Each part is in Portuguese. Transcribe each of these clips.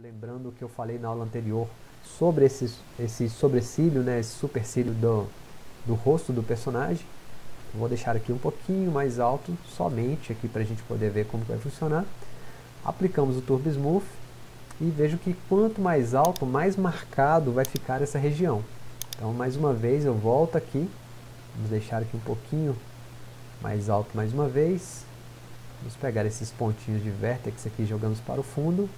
lembrando o que eu falei na aula anterior sobre esse sobrecílio, né, esse supercílio do rosto do personagem. Eu vou deixar aqui um pouquinho mais alto, somente aqui para a gente poder ver como vai funcionar. Aplicamos o Turbo Smooth e vejo que quanto mais alto, mais marcado vai ficar essa região. Então, mais uma vez, eu volto aqui, vamos deixar aqui um pouquinho mais alto mais uma vez. Vamos pegar esses pontinhos de vértex aqui e jogamos para o fundo.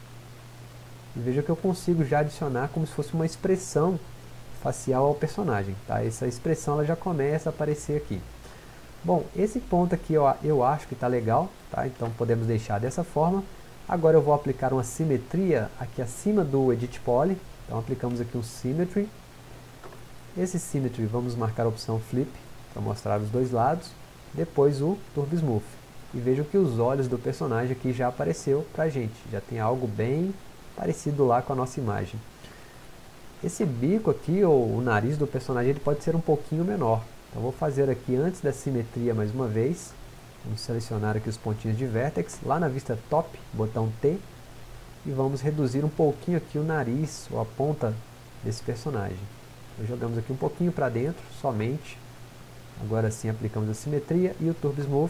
E veja que eu consigo já adicionar como se fosse uma expressão facial ao personagem. Tá? Essa expressão ela já começa a aparecer aqui. Bom, esse ponto aqui eu acho que está legal, tá? Então podemos deixar dessa forma. Agora eu vou aplicar uma simetria aqui acima do Edit Poly. Então aplicamos aqui um Symmetry. Esse Symmetry vamos marcar a opção Flip, para mostrar os dois lados. Depois o Turbo Smooth. E vejam que os olhos do personagem aqui já apareceu para a gente. Já tem algo bem parecido lá com a nossa imagem. Esse bico aqui, ou o nariz do personagem, ele pode ser um pouquinho menor. Então vou fazer aqui antes da simetria mais uma vez. Vamos selecionar aqui os pontinhos de vértex. Lá na vista top, botão T. E vamos reduzir um pouquinho aqui o nariz, ou a ponta desse personagem. Então, jogamos aqui um pouquinho para dentro, somente. Agora sim aplicamos a simetria e o Turbo Smooth.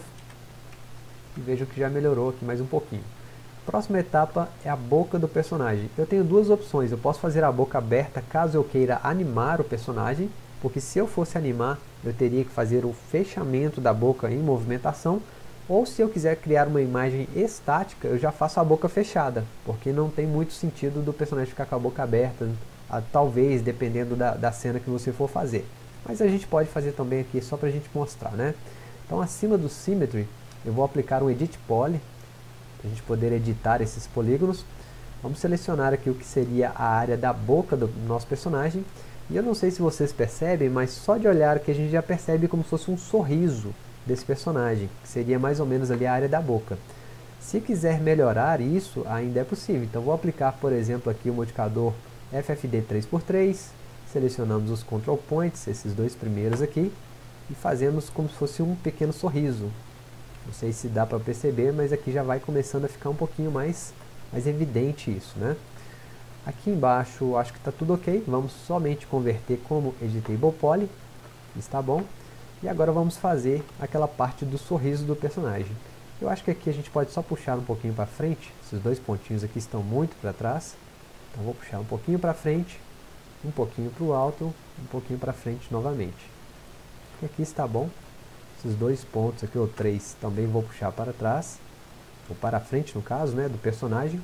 E vejam que já melhorou aqui mais um pouquinho. Próxima etapa é a boca do personagem. Eu tenho duas opções. Eu posso fazer a boca aberta caso eu queira animar o personagem, porque se eu fosse animar, eu teria que fazer o fechamento da boca em movimentação, ou se eu quiser criar uma imagem estática, eu já faço a boca fechada, porque não tem muito sentido do personagem ficar com a boca aberta, talvez dependendo da cena que você for fazer. Mas a gente pode fazer também aqui só para a gente mostrar, né? Então acima do Symmetry, eu vou aplicar um Edit Poly, para a gente poder editar esses polígonos. Vamos selecionar aqui o que seria a área da boca do nosso personagem. E eu não sei se vocês percebem, mas só de olhar aqui a gente já percebe como se fosse um sorriso desse personagem, que seria mais ou menos ali a área da boca. Se quiser melhorar isso, ainda é possível. Então vou aplicar, por exemplo, aqui o modificador FFD 3x3, selecionamos os Control Points, esses dois primeiros aqui, e fazemos como se fosse um pequeno sorriso. Não sei se dá para perceber, mas aqui já vai começando a ficar um pouquinho mais evidente isso, né? Aqui embaixo acho que está tudo ok, vamos somente converter como Editable Poly, está bom. E agora vamos fazer aquela parte do sorriso do personagem. Eu acho que aqui a gente pode só puxar um pouquinho para frente, esses dois pontinhos aqui estão muito para trás. Então vou puxar um pouquinho para frente, um pouquinho para o alto, um pouquinho para frente novamente. E aqui está bom. Esses dois pontos aqui, ou três, também vou puxar para trás, ou para frente no caso, né, do personagem.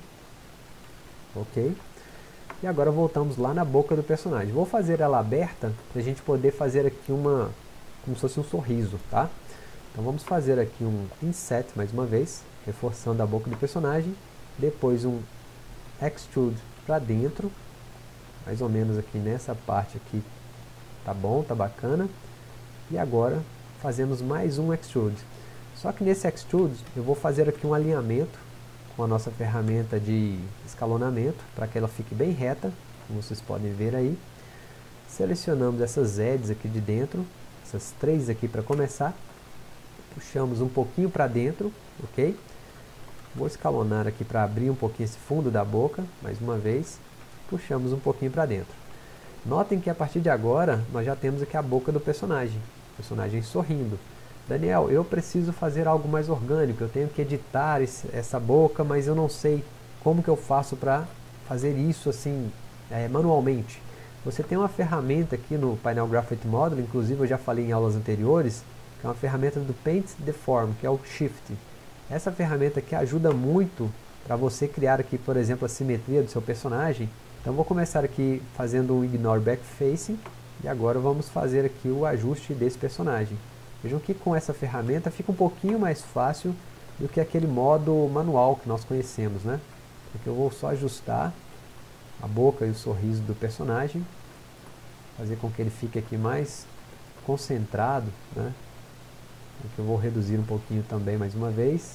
Ok. E agora voltamos lá na boca do personagem. Vou fazer ela aberta, para a gente poder fazer aqui como se fosse um sorriso, tá? Então vamos fazer aqui um Inset mais uma vez, reforçando a boca do personagem. Depois um Extrude para dentro, mais ou menos aqui nessa parte aqui. Tá bom, tá bacana. E agora fazemos mais um Extrude. Só que nesse Extrude eu vou fazer aqui um alinhamento com a nossa ferramenta de escalonamento, para que ela fique bem reta, como vocês podem ver aí. Selecionamos essas edges aqui de dentro, essas três aqui para começar. Puxamos um pouquinho para dentro, ok? Vou escalonar aqui para abrir um pouquinho esse fundo da boca, mais uma vez. Puxamos um pouquinho para dentro. Notem que a partir de agora, nós já temos aqui a boca do personagem sorrindo. Daniel, eu preciso fazer algo mais orgânico, eu tenho que editar essa boca, mas eu não sei como que eu faço para fazer isso assim, manualmente. Você tem uma ferramenta aqui no painel Graphite Model, inclusive eu já falei em aulas anteriores, que é uma ferramenta do Paint Deform, que é o Shift. Essa ferramenta aqui ajuda muito para você criar aqui, por exemplo, a simetria do seu personagem. Então vou começar aqui fazendo um Ignore Backfacing, e agora vamos fazer aqui o ajuste desse personagem. Vejam que com essa ferramenta fica um pouquinho mais fácil do que aquele modo manual que nós conhecemos, né? Aqui eu vou só ajustar a boca e o sorriso do personagem, fazer com que ele fique aqui mais concentrado, né? Aqui eu vou reduzir um pouquinho também mais uma vez.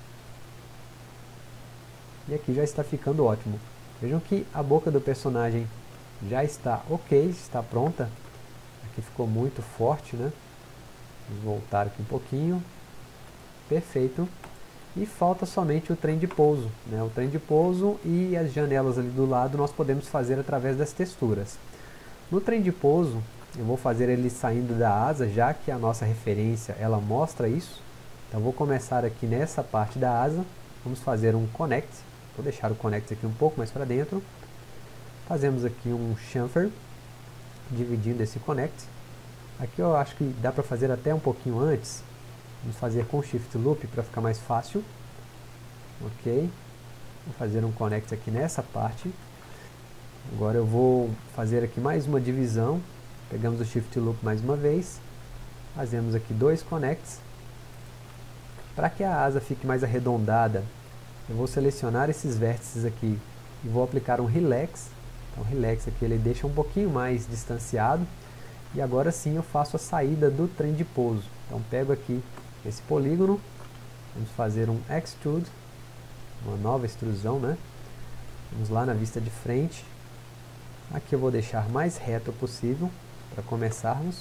E aqui já está ficando ótimo. Vejam que a boca do personagem já está ok, está pronta. Aqui ficou muito forte, né? Vamos voltar aqui um pouquinho. Perfeito. E falta somente o trem de pouso, né? O trem de pouso e as janelas ali do lado nós podemos fazer através das texturas. No trem de pouso, eu vou fazer ele saindo da asa, já que a nossa referência ela mostra isso. Então vou começar aqui nessa parte da asa, vamos fazer um connect, vou deixar o connect aqui um pouco mais para dentro. Fazemos aqui um chamfer, dividindo esse connect. Aqui eu acho que dá para fazer até um pouquinho antes. Vamos fazer com Shift Loop para ficar mais fácil. Ok. Vou fazer um connect aqui nessa parte. Agora eu vou fazer aqui mais uma divisão. Pegamos o Shift Loop mais uma vez. Fazemos aqui dois connects. Para que a asa fique mais arredondada, eu vou selecionar esses vértices aqui e vou aplicar um Relax. Então o Relax aqui ele deixa um pouquinho mais distanciado. E agora sim eu faço a saída do trem de pouso. Então pego aqui esse polígono, vamos fazer um Extrude, uma nova extrusão, né? Vamos lá na vista de frente. Aqui eu vou deixar mais reto possível para começarmos.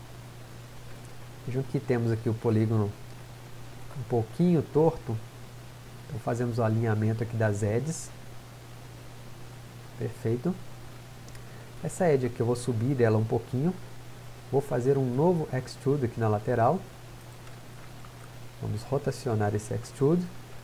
Vejam que temos aqui o polígono um pouquinho torto. Então fazemos o alinhamento aqui das edges. Perfeito. Essa edge aqui eu vou subir dela um pouquinho. Vou fazer um novo Extrude aqui na lateral. Vamos rotacionar esse Extrude.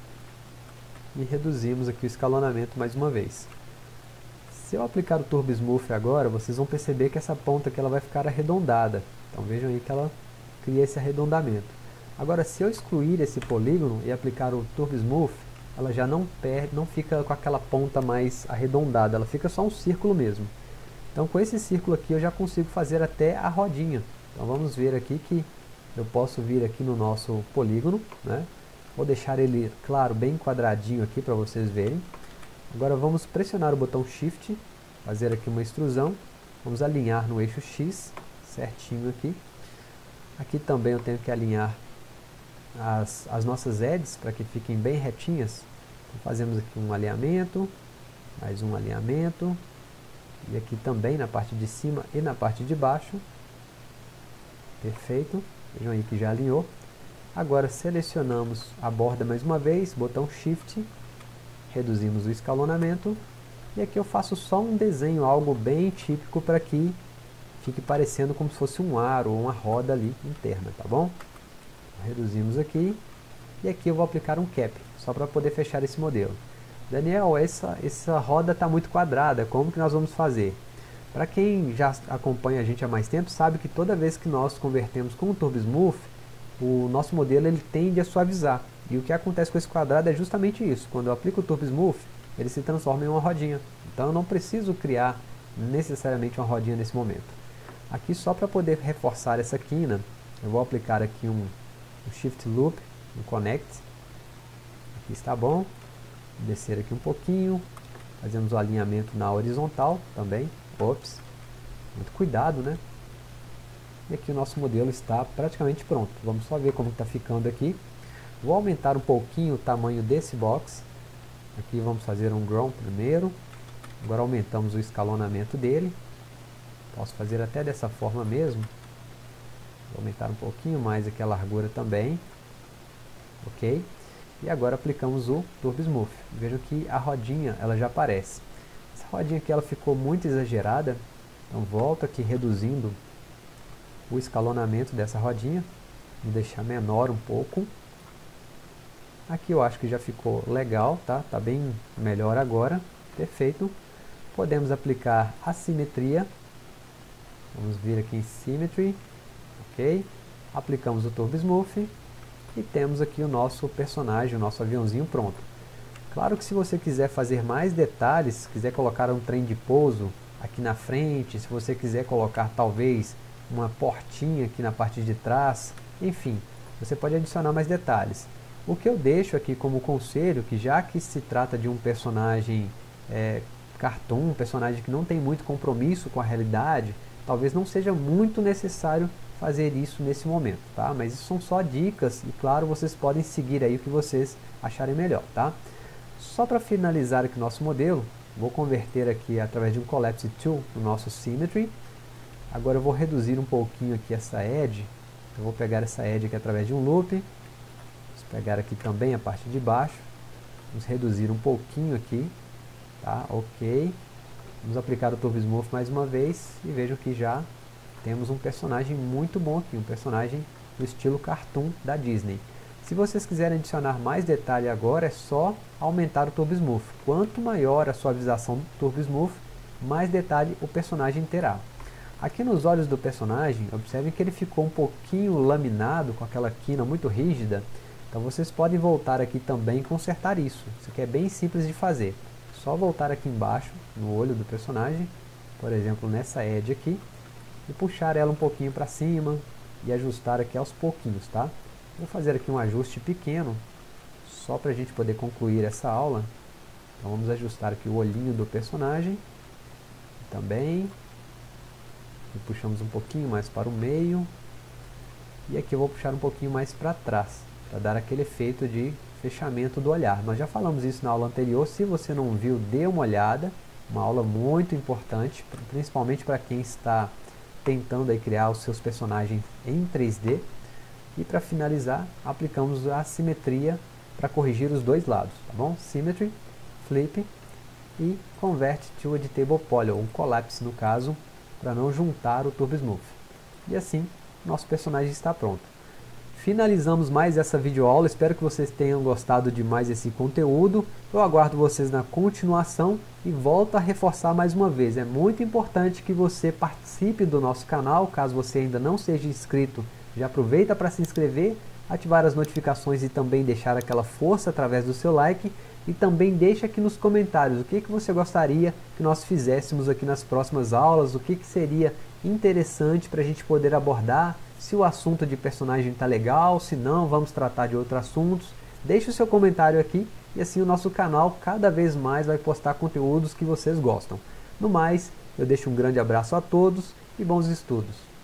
E reduzimos aqui o escalonamento mais uma vez. Se eu aplicar o Turbo Smooth agora, vocês vão perceber que essa ponta aqui ela vai ficar arredondada. Então vejam aí que ela cria esse arredondamento. Agora se eu excluir esse polígono e aplicar o Turbo Smooth, ela já não fica com aquela ponta mais arredondada, ela fica só um círculo mesmo. Então com esse círculo aqui eu já consigo fazer até a rodinha. Então vamos ver aqui que eu posso vir aqui no nosso polígono, né? Vou deixar ele, claro, bem quadradinho aqui para vocês verem. Agora vamos pressionar o botão Shift, fazer aqui uma extrusão. Vamos alinhar no eixo X, certinho aqui. Aqui também eu tenho que alinhar as nossas edges para que fiquem bem retinhas. Então fazemos aqui um alinhamento, mais um alinhamento. E aqui também na parte de cima e na parte de baixo. Perfeito. Vejam aí que já alinhou. Agora selecionamos a borda mais uma vez, botão Shift, reduzimos o escalonamento. E aqui eu faço só um desenho, algo bem típico para que fique parecendo como se fosse um aro ou uma roda ali interna, tá bom? Reduzimos aqui. E aqui eu vou aplicar um Cap, só para poder fechar esse modelo. Daniel, essa roda está muito quadrada, como que nós vamos fazer? Para quem já acompanha a gente há mais tempo, sabe que toda vez que nós convertemos com o Turbo Smooth, o nosso modelo ele tende a suavizar. E o que acontece com esse quadrado é justamente isso. Quando eu aplico o Turbo Smooth, ele se transforma em uma rodinha. Então eu não preciso criar necessariamente uma rodinha nesse momento. Aqui só para poder reforçar essa quina, eu vou aplicar aqui um Shift Loop, um Connect. Aqui está bom. Descer aqui um pouquinho, fazemos o alinhamento na horizontal também. Ops, muito cuidado, né? E aqui o nosso modelo está praticamente pronto. Vamos só ver como está ficando aqui. Vou aumentar um pouquinho o tamanho desse box. Aqui vamos fazer um ground primeiro. Agora aumentamos o escalonamento dele. Posso fazer até dessa forma mesmo. Vou aumentar um pouquinho mais aqui a largura também. Ok? E agora aplicamos o Turbo Smooth. Vejam que a rodinha ela já aparece. Essa rodinha aqui ela ficou muito exagerada. Então volto aqui reduzindo o escalonamento dessa rodinha. Vou deixar menor um pouco. Aqui eu acho que já ficou legal, tá? Tá bem melhor agora. Perfeito. Podemos aplicar a simetria. Vamos vir aqui em Symmetry. Ok. Aplicamos o Turbo Smooth. E temos aqui o nosso personagem, o nosso aviãozinho pronto. Claro que se você quiser fazer mais detalhes, quiser colocar um trem de pouso aqui na frente, se você quiser colocar talvez uma portinha aqui na parte de trás, enfim, você pode adicionar mais detalhes. O que eu deixo aqui como conselho, que já que se trata de um personagem cartoon, um personagem que não tem muito compromisso com a realidade, talvez não seja muito necessário fazer isso nesse momento, tá? Mas isso são só dicas e claro, vocês podem seguir aí o que vocês acharem melhor, tá? Só para finalizar aqui o nosso modelo, vou converter aqui através de um Collapse Tool no nosso Symmetry. Agora eu vou reduzir um pouquinho aqui essa edge. Eu vou pegar essa edge aqui através de um loop. pegar aqui também a parte de baixo, vamos reduzir um pouquinho aqui, tá? Ok. Vamos aplicar o Turbo Smooth mais uma vez e vejam que já temos um personagem muito bom aqui, um personagem do estilo cartoon da Disney. Se vocês quiserem adicionar mais detalhe agora, é só aumentar o Turbo Smooth. Quanto maior a suavização do Turbo Smooth, mais detalhe o personagem terá. Aqui nos olhos do personagem, observem que ele ficou um pouquinho laminado, com aquela quina muito rígida. Então vocês podem voltar aqui também e consertar isso. Isso aqui é bem simples de fazer. Só voltar aqui embaixo, no olho do personagem, por exemplo, nessa edge aqui, e puxar ela um pouquinho para cima e ajustar aqui aos pouquinhos, tá? Vou fazer aqui um ajuste pequeno, só para a gente poder concluir essa aula. Então vamos ajustar aqui o olhinho do personagem, também, e puxamos um pouquinho mais para o meio, e aqui eu vou puxar um pouquinho mais para trás, para dar aquele efeito de fechamento do olhar. Nós já falamos isso na aula anterior, se você não viu, dê uma olhada, uma aula muito importante, principalmente para quem está tentando aí criar os seus personagens em 3D. E para finalizar, aplicamos a simetria para corrigir os dois lados, tá bom? Symmetry, Flip e Convert to Editable Poly, ou um Collapse no caso, para não juntar o Turbo Smooth. E assim, nosso personagem está pronto. Finalizamos mais essa videoaula, espero que vocês tenham gostado de mais esse conteúdo. Eu aguardo vocês na continuação e volto a reforçar mais uma vez. É muito importante que você participe do nosso canal, caso você ainda não seja inscrito, já aproveita para se inscrever, ativar as notificações e também deixar aquela força através do seu like. E também deixa aqui nos comentários o que você gostaria que nós fizéssemos aqui nas próximas aulas, o que seria interessante para a gente poder abordar, se o assunto de personagem está legal, se não, vamos tratar de outros assuntos. Deixe o seu comentário aqui e assim o nosso canal cada vez mais vai postar conteúdos que vocês gostam. No mais, eu deixo um grande abraço a todos e bons estudos.